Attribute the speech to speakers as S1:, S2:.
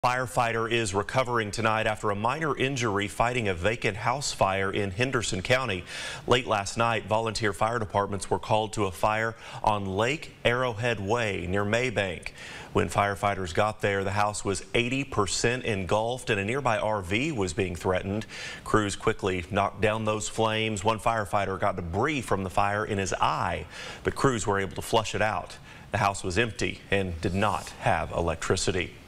S1: Firefighter is recovering tonight after a minor injury fighting a vacant house fire in Henderson County. Late last night, volunteer fire departments were called to a fire on Lake Arrowhead Way near Maybank. When firefighters got there, the house was 80% engulfed and a nearby RV was being threatened. Crews quickly knocked down those flames. One firefighter got debris from the fire in his eye, but crews were able to flush it out. The house was empty and did not have electricity.